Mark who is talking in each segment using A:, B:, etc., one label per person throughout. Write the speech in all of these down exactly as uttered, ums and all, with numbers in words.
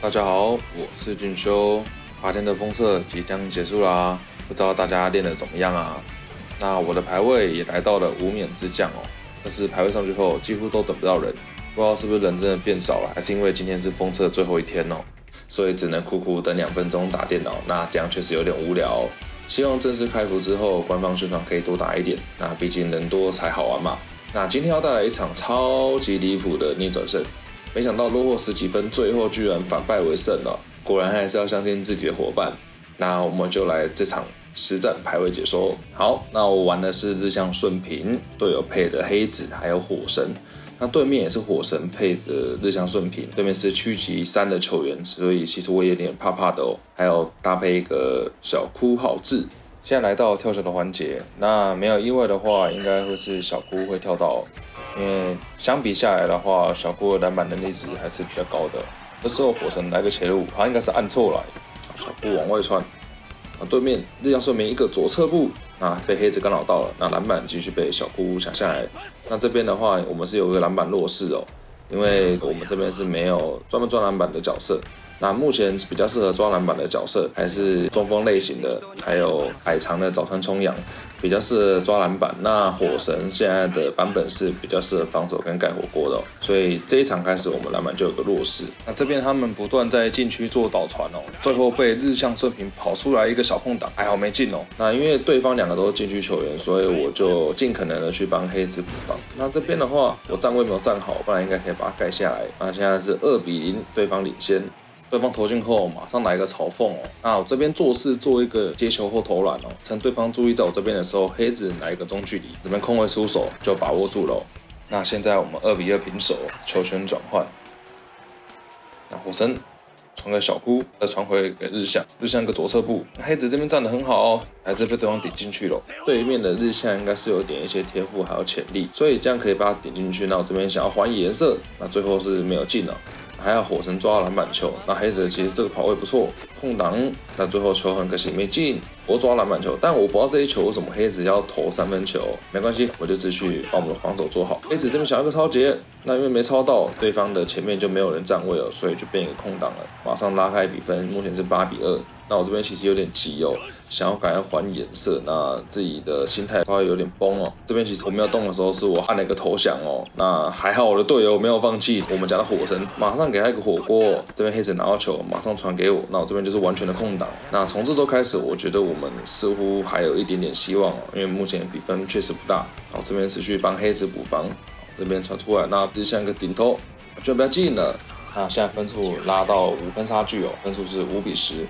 A: 大家好，我是俊修。八天的封测即将结束啦，不知道大家练得怎么样啊？那我的排位也来到了无冕之将哦，但是排位上去后几乎都等不到人，不知道是不是人真的变少了，还是因为今天是封测最后一天哦，所以只能苦苦等两分钟打电脑，那这样确实有点无聊。希望正式开服之后，官方宣传可以多打一点，那毕竟人多才好玩嘛。那今天要带来一场超级离谱的逆转胜，没想到落后十几分，最后居然反败为胜了。果然还是要相信自己的伙伴。那我们就来这场实战排位解说。好，那我玩的是日向顺平，队友配的黑子还有火神。那对面也是火神配着日向顺平，对面是区级三的球员，所以其实我也有点怕怕的哦。还有搭配一个小哭好志。现在来到跳球的环节，那没有意外的话，应该会是小哭会跳到，因为相比下来的话，小哭的篮板能力值还是比较高的。这时候火神来个切入，他应该是按错来，小哭往外窜，啊，对面日向顺平一个左侧步啊，被黑子干扰到了，那篮板继续被小哭抢下来。那这边的话，我们是有个篮板弱势哦，因为我们这边是没有专门抓篮板的角色。那目前比较适合抓篮板的角色还是中锋类型的，还有矮长的早川冲阳，比较适合抓篮板。那火神现在的版本是比较适合防守跟盖火锅的、哦，所以这一场开始我们篮板就有个弱势。那这边他们不断在禁区做倒传哦，最后被日向顺平跑出来一个小空档，还好没进哦。那因为对方两个都是禁区球员，所以我就尽可能的去帮黑子补防。那这边的话，我站位没有站好，不然应该可以把它盖下来。那现在是二比零，对方领先。对方投进后，马上来一个嘲讽哦。那我这边做事做一个接球或投篮哦，趁对方注意在我这边的时候，黑子来一个中距离，这边空位出手就把握住了、哦。那现在我们二比二平手，球权转换。那火神传给小哭，再传回给日向，日向一个左侧步，黑子这边站得很好哦，还是被对方顶进去了。对面的日向应该是有点一些天赋还有潜力，所以这样可以把它顶进去。那我这边想要还颜色，那最后是没有进了。还要火神抓到篮板球，那黑子其实这个跑位不错，空档，但最后球很可惜没进。我抓篮板球，但我不知道这一球为什么黑子要投三分球，没关系，我就继续把我们的防守做好。黑子这边想要一个抄截，那因为没抄到，对方的前面就没有人站位了，所以就变一个空档了，马上拉开比分，目前是八比二。那我这边其实有点急哦，想要赶快还颜色，那自己的心态稍微有点崩哦。这边其实我没有动的时候，是我按了一个投降哦。那还好我的队友没有放弃，我们家的火神马上给他一个火锅、哦。这边黑子拿到球，马上传给我，那我这边就是完全的空档。那从这周开始，我觉得我们似乎还有一点点希望哦，因为目前比分确实不大。好，这边持续帮黑子补防，这边传出来，那日向一个顶头，居然不要进了。那现在分数拉到五分差距哦，分数是五比十。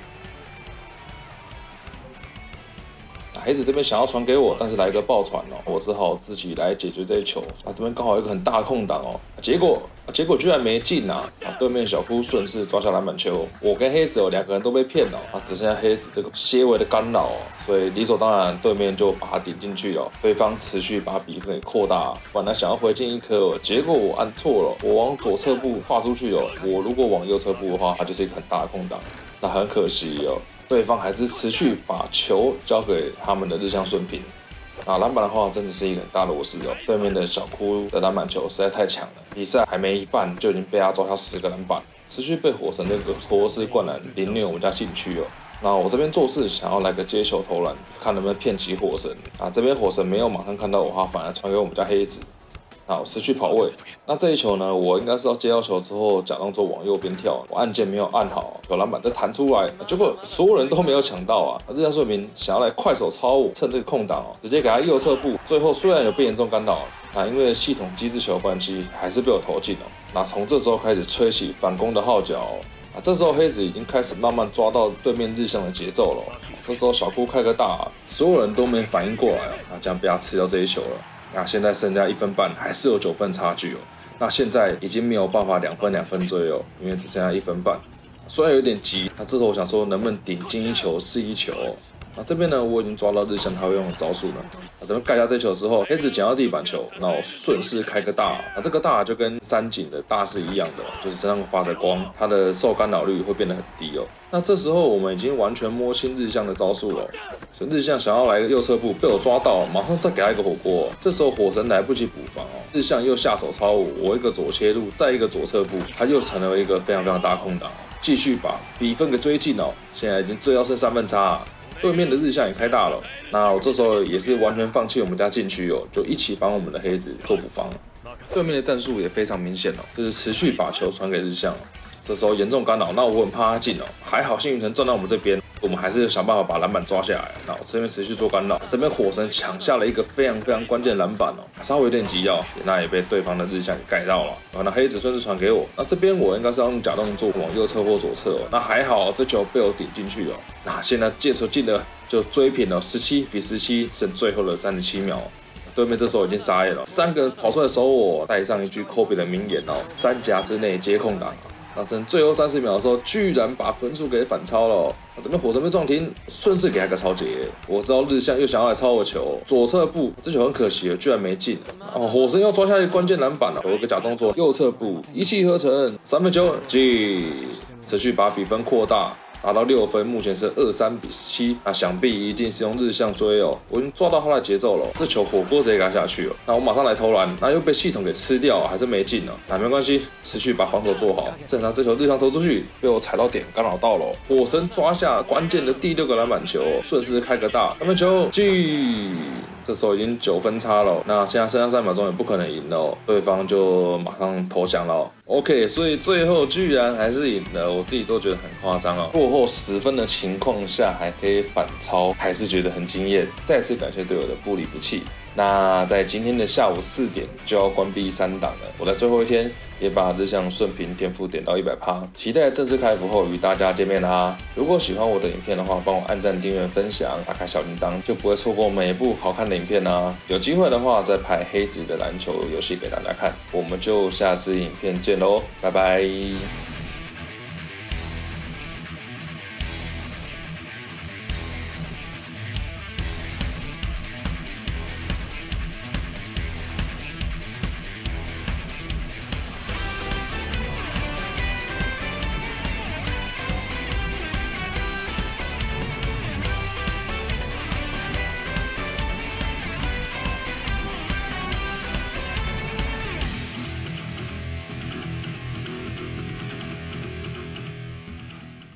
A: 黑子这边想要传给我，但是来一个爆传哦，我只好自己来解决这一球。啊，这边刚好有一个很大的空档哦，结果结果居然没进啊！啊，对面小哭顺势抓下篮板球，我跟黑子有两个人都被骗了啊，只剩下黑子这个些微的干扰哦，所以理所当然对面就把它顶进去了。对方持续把比分给扩大，本来想要回进一颗、哦，结果我按错了，我往左侧步跨出去哦，我如果往右侧步的话，它就是一个很大的空档，那很可惜哦。对方还是持续把球交给他们的日向顺平，啊，篮板的话真的是一个很大的弱势哦。对面的小哭的篮板球实在太强了，比赛还没一半就已经被他抓下十个篮板，持续被火神那个托罗斯灌篮凌虐我们家禁区哦。那我这边做事想要来个接球投篮，看能不能骗起火神啊。这边火神没有马上看到我，他反而传给我们家黑子。好，持续跑位。那这一球呢，我应该是要接到球之后，假装做往右边跳，我按键没有按好，有篮板再弹出来，结果所有人都没有抢到啊！日向顺平想要来快手抄我，趁这个空档哦，直接给他右侧步，最后虽然有被严重干扰，啊，因为系统机制球的关系，还是被我投进了。那从这时候开始吹起反攻的号角、哦。啊，这时候黑子已经开始慢慢抓到对面日向的节奏了、哦。这时候小哭开个大，所有人都没反应过来哦，那这样被他吃掉这一球了。那现在剩下一分半，还是有九分差距哦。那现在已经没有办法两分两分追哦，因为只剩下一分半。虽然有点急，那这时候我想说能不能顶进一球是一球哦。那这边呢，我已经抓到日向他会用的招数了。那这边盖下这球之后，黑子捡到地板球，那我顺势开个大，那这个大就跟三井的大是一样的，就是身上发着光，它的受干扰率会变得很低哦。那这时候我们已经完全摸清日向的招数了，所以日向想要来个右侧步，被我抓到，马上再给他一个火锅、哦。这时候火神来不及补防哦，日向又下手抄我，我一个左切入，再一个左侧步，他又成了一个非常非常大空档。 继续把比分给追进哦，现在已经追到剩三分差、啊。对面的日向也开大了，那我这时候也是完全放弃我们家禁区哦，就一起帮我们的黑子做补防。对面的战术也非常明显哦，就是持续把球传给日向哦。这时候严重干扰，那我很怕他进哦，还好幸运城站到我们这边，我们还是想办法把篮板抓下来。那我这边持续做干扰，这边火神抢下了一个非常非常关键的篮板哦，稍微有点急哦，那也被对方的日向给盖到了。那黑子顺势传给我，那这边我应该是要用假动作往右侧或左侧哦，那还好这球被我顶进去了。那现在借球进了，就追平了十七比十七，剩最后的三十七秒。对面这时候已经傻眼了，三个人跑出来守我，带上一句科比的名言哦：三夹之内接空档。那剩最后三十秒的时候，居然把分数给反超了、哦。那这边火神被撞停，顺势给他个超截。我知道日向又想要来超我球，左侧步这球很可惜了，居然没进。哦，火神要抓下一个关键篮板了，有一个假动作，右侧步一气呵成，三分球进，持续把比分扩大。拿到六分，目前是二三比十七。那想必一定是用日向追哦，我已经抓到他的节奏了。这球火锅直接给他下去了。那我马上来投篮，那又被系统给吃掉，还是没进了。那没关系，持续把防守做好。正常这球日向投出去，被我踩到点，干扰到了。火神抓下关键的第六个篮板球，顺势开个大篮板球进。这时候已经九分差了，那现在剩下三秒钟也不可能赢了、哦，对方就马上投降了、哦。OK， 所以最后居然还是赢了，我自己都觉得很夸张哦。落后十分的情况下还可以反超，还是觉得很惊艳。再次感谢队友的不离不弃。那在今天的下午四点就要关闭三档了，我在最后一天也把日向顺平天赋点到 百分之百， 期待正式开服后与大家见面啦！如果喜欢我的影片的话，帮我按赞、订阅、分享，打开小铃铛，就不会错过每一部好看的影片啦。有机会的话再拍黑子的篮球游戏给大家看，我们就下支影片见喽，拜拜。